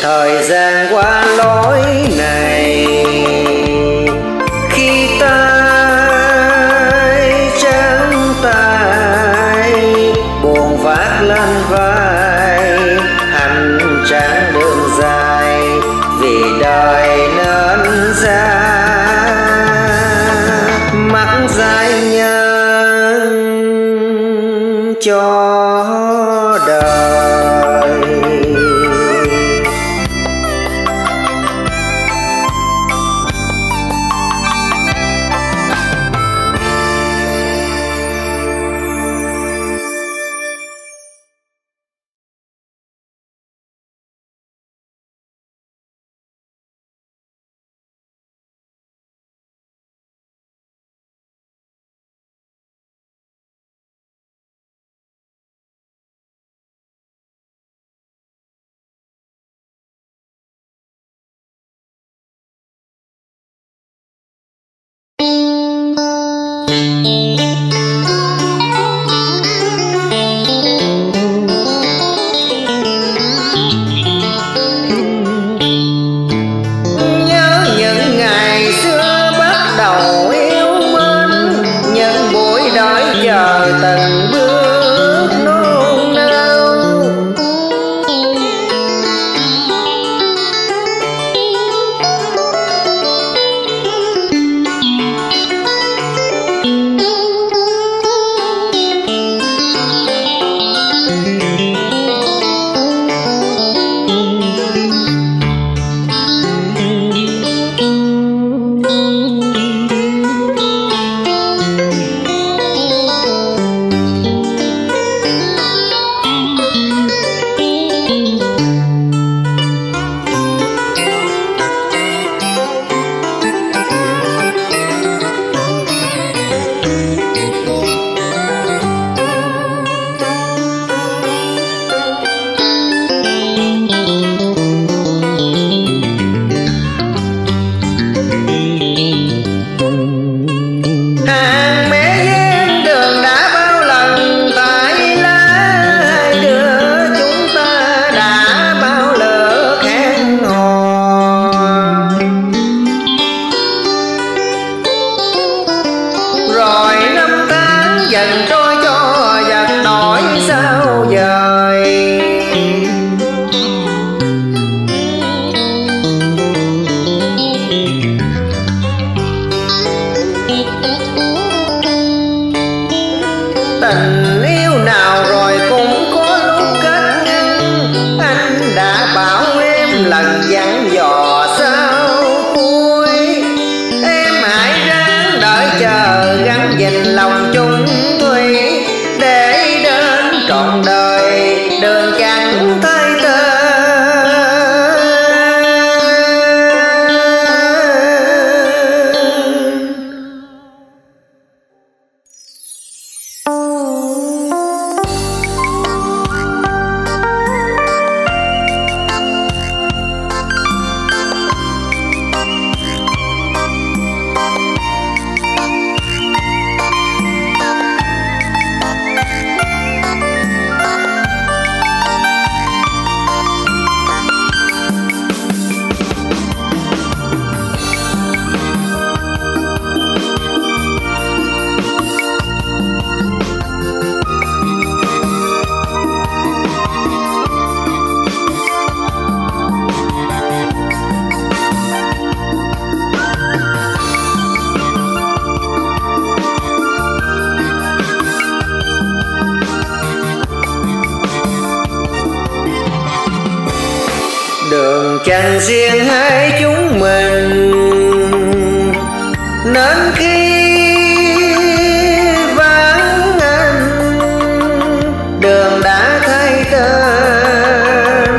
thời gian qua lối này, khi tay trắng tay buồn vác lên vai, hành trang đường dài vì đời nên ra mắt dài nhân cho từng bước nôn nao. Dần trôi cho giặc nổi sao dời, tình yêu nào rồi cũng có lúc kết ngăn. Anh đã bảo em lần dặn dò sao cuối, em hãy ráng đợi chờ gắn gìn lòng chung thủy, để đến trọn đời đường chẳng thay tơ. Đường chẳng riêng hai chúng mình, nên khi vắng anh đường đã thay tên.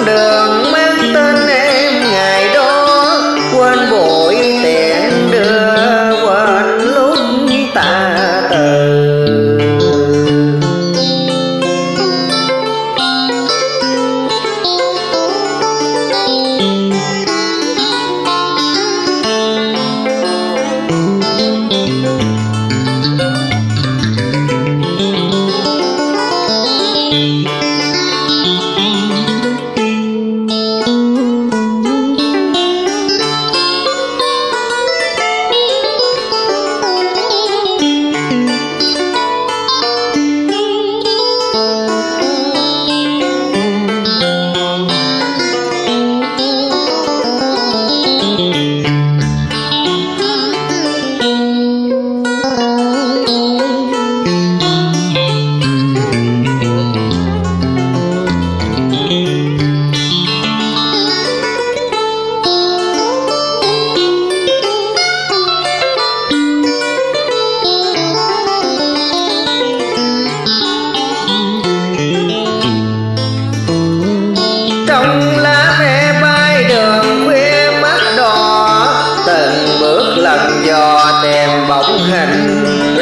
đường mang tên em ngày đó, quên bụi tiện đưa quên lúc ta từ. Trong lá me bay đường khuya mắt đỏ, từng bước lần dò tìm bóng hình